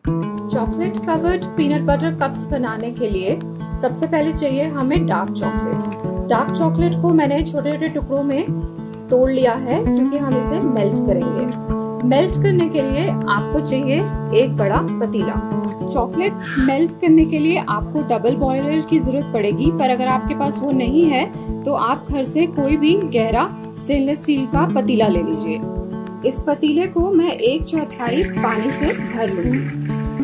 Chocolate covered peanut butter cups बनाने के लिए सबसे पहले चाहिए हमें डार्क चॉकलेट। डार्क चॉकलेट को मैंने छोटे छोटे टुकड़ों में तोड़ लिया है क्योंकि हम इसे मेल्ट करेंगे। मेल्ट करने के लिए आपको चाहिए एक बड़ा पतीला। चॉकलेट मेल्ट करने के लिए आपको डबल बॉयलर की जरूरत पड़ेगी, पर अगर आपके पास वो नहीं है तो आप घर से कोई भी गहरा स्टेनलेस स्टील का पतीला ले लीजिए। इस पतीले को मैं 1/4 पानी से भर लूंगी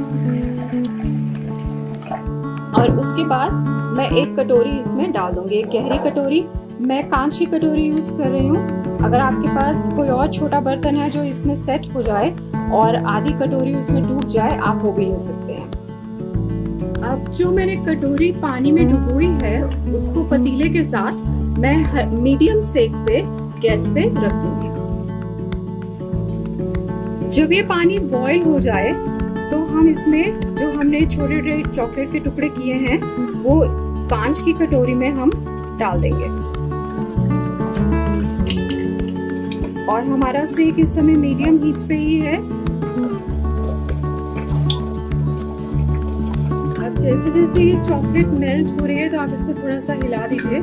और उसके बाद मैं एक कटोरी इसमें डाल दूंगी, एक गहरी कटोरी। मैं कांच की कटोरी यूज कर रही हूँ। अगर आपके पास कोई और छोटा बर्तन है जो इसमें सेट हो जाए और आधी कटोरी उसमें डूब जाए, आप वो भी ले सकते हैं। अब जो मैंने कटोरी पानी में डुबोई है उसको पतीले के साथ मैं मीडियम सेक पे गैस पे रख दूंगी। जब ये पानी बॉईल हो जाए तो हम इसमें जो हमने छोटे छोटे चॉकलेट के टुकड़े किए हैं वो कांच की कटोरी में हम डाल देंगे और हमारा सेक इस समय मीडियम हीट पे ही है। अब जैसे जैसे ये चॉकलेट मेल्ट हो रही है तो आप इसको थोड़ा सा हिला दीजिए।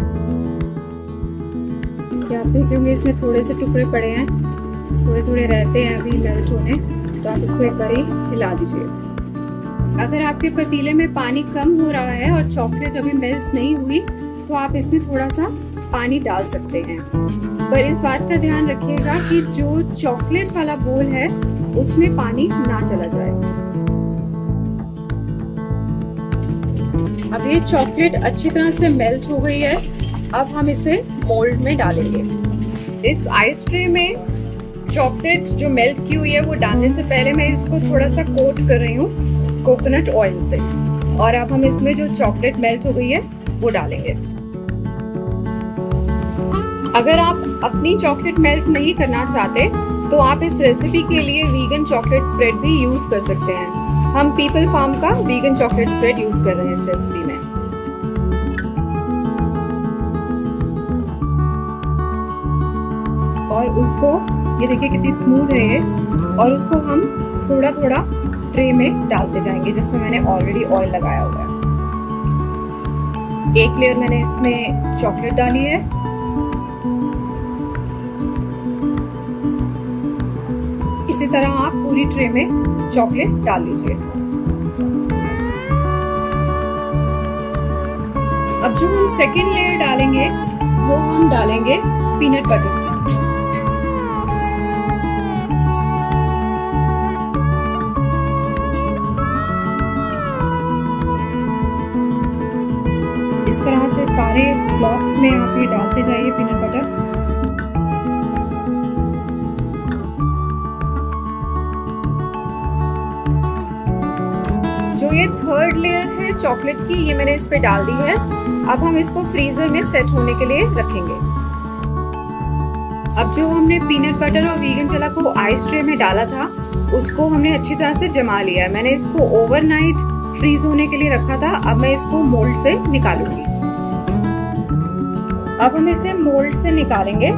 क्या आप देख होंगे इसमें थोड़े से टुकड़े पड़े हैं, थोड़े थोड़े रहते हैं अभी मेल्ट होने, तो आप इसको एक बार ही हिला दीजिए। अगर आपके पतीले में पानी कम हो रहा है और चॉकलेट अभी मेल्ट नहीं हुई तो आप इसमें थोड़ा सा पानी डाल सकते हैं, पर इस बात का ध्यान रखिएगा कि जो चॉकलेट वाला बोल है उसमें पानी ना चला जाए। अब ये चॉकलेट अच्छी तरह से मेल्ट हो गई है। अब हम इसे मोल्ड में डालेंगे। इस आइस ट्रे में चॉकलेट जो मेल्ट की हुई है वो डालने से पहले मैं इसको थोड़ा सा कोट कर रही हूँ कोकोनट ऑयल से, और अब हम इसमें जो चॉकलेट मेल्ट हो गई है वो डालेंगे। अगर आप अपनी चॉकलेट मेल्ट नहीं करना चाहते तो आप इस रेसिपी के लिए वीगन चॉकलेट स्प्रेड भी यूज कर सकते हैं। हम पीपल फार्म का वीगन चॉकलेट स्प्रेड यूज कर रहे हैं इस रेसिपी में। और उसको ये देखिए कितनी स्मूथ है ये, और उसको हम थोड़ा थोड़ा ट्रे में डालते जाएंगे जिसमें मैंने ऑलरेडी ऑयल लगाया हुआ है। एक लेयर मैंने इसमें चॉकलेट डाली है, इसी तरह आप पूरी ट्रे में चॉकलेट डाल लीजिए। अब जो हम सेकेंड लेयर डालेंगे वो हम डालेंगे पीनट बटर की। इस तरह से सारे ब्लॉक्स में आप ये डालते जाइए पीनट बटर। जो ये थर्ड लेयर है चॉकलेट की, ये मैंने इस पे डाल दी है। अब हम इसको फ्रीजर में सेट होने के लिए रखेंगे। अब जो हमने पीनट बटर और वीगन चला को आइस ट्रे में डाला था उसको हमने अच्छी तरह से जमा लिया है। मैंने इसको ओवरनाइट फ्रीज होने के लिए रखा था। अब मैं इसको मोल्ड से निकालूंगी। अब हम इसे मोल्ड से निकालेंगे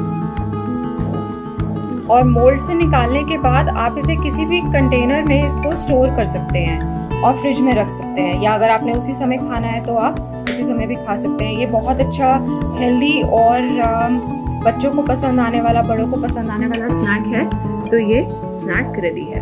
और मोल्ड से निकालने के बाद आप इसे किसी भी कंटेनर में इसको स्टोर कर सकते हैं और फ्रिज में रख सकते हैं, या अगर आपने उसी समय खाना है तो आप उसी समय भी खा सकते हैं। ये बहुत अच्छा हेल्दी और बच्चों को पसंद आने वाला, बड़ों को पसंद आने वाला स्नैक है। तो ये स्नैक रेडी है।